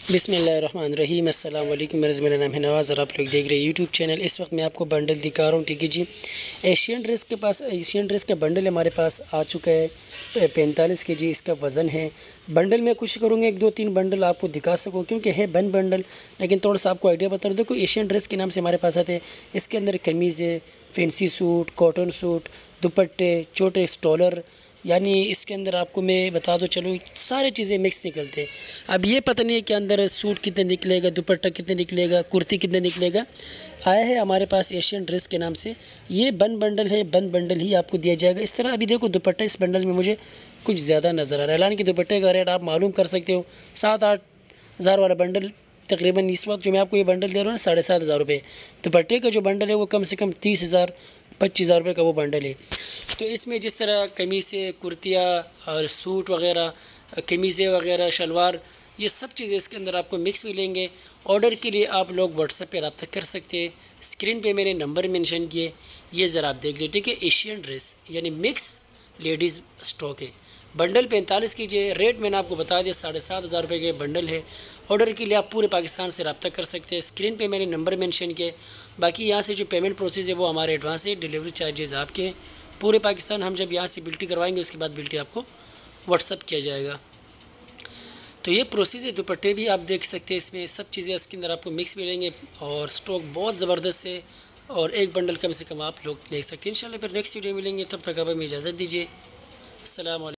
बिस्मिल्लाहिर्रहमानिर्रहीम अस्सलाम वालेकुम। मेरा नाम है नवाज़ और आप लोग देख रहे हैं यूट्यूब चैनल। इस वक्त मैं आपको बंडल दिखा रहा हूँ, ठीक है जी। एशियन ड्रेस का बंडल हमारे पास आ चुका है 45 के जी इसका वज़न है। बंडल मैं कोशिश करूँगा 1 2 3 बंडल आपको दिखा सकूँ, क्योंकि है बंडल, लेकिन थोड़ा सा आपको आइडिया बता दूँ। देखो, एशियन ड्रेस के नाम से हमारे पास आते हैं। इसके अंदर कमीज़ है, फैंसी सूट, कॉटन सूट, दुपट्टे, छोटे स्टॉलर, यानी इसके अंदर आपको मैं बता दूँ चलो सारी चीज़ें मिक्स निकलते हैं। अब ये पता नहीं है कि अंदर सूट कितने निकलेगा, दुपट्टा कितने निकलेगा, कुर्ती कितने निकलेगा। आया है हमारे पास एशियन ड्रेस के नाम से, ये बंडल है, बंडल ही आपको दिया जाएगा इस तरह। अभी देखो, दुपट्टा इस बंडल में मुझे कुछ ज़्यादा नज़र आ रहा है। हालांकि दुपट्टे का रेट आप मालूम कर सकते हो, 7-8 हज़ार वाला बंडल तकरीबन इस वक्त जो मैं आपको ये बंडल दे रहा हूँ ना, 7,500 रुपये। दुपट्टे का जो बंडल है वो कम से कम 30,000 25,000 रुपये का वो बंडल है। तो इसमें जिस तरह कमीज़ें, कुर्तियाँ और सूट वग़ैरह, कमीज़ें वग़ैरह, शलवार, ये सब चीज़ें इसके अंदर आपको मिक्स मिलेंगे। ऑर्डर के लिए आप लोग व्हाट्सएप पे रब्ता कर सकते हैं। स्क्रीन पे मैंने नंबर मेंशन किए, ये ज़रा आप देख लीजिए, ठीक है। एशियन ड्रेस यानी मिक्स लेडीज़ स्टॉक है। बंडल 45 कीजिए, रेट मैंने आपको बता दिया, 7,500 रुपये के बंडल है। ऑर्डर के लिए आप पूरे पाकिस्तान से रब्ता कर सकते हैं। स्क्रीन पे मैंने नंबर मेंशन किए। बाकी यहाँ से जो पेमेंट प्रोसेस है वो हमारे एडवांस है, डिलीवरी चार्जेस आपके हैं। पूरे पाकिस्तान हम जब यहाँ से बिल्टी करवाएंगे उसके बाद बिल्टी आपको व्हाट्सअप किया जाएगा। तो ये प्रोसेस है। दुपट्टे भी आप देख सकते हैं, इसमें सब चीज़ें इसके अंदर आपको मिक्स मिलेंगे और स्टॉक बहुत ज़बरदस्त है। और एक बंडल कम से कम आप लोग देख सकते हैं। इंशाल्लाह फिर नेक्स्ट वीडियो मिलेंगे, तब तक अब हमें इजाज़त दीजिए। अस्सलाम वालेकुम।